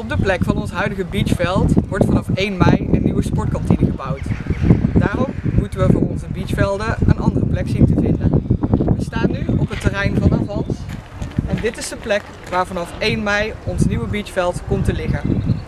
de plek van ons huidige beachveld wordt vanaf 1 mei een nieuwe sportkantine gebouwd. Daarom moeten we voor onze beachvelden een andere plek zien te vinden. We staan nu op het terrein van Avans en dit is de plek waar vanaf 1 mei ons nieuwe beachveld komt te liggen.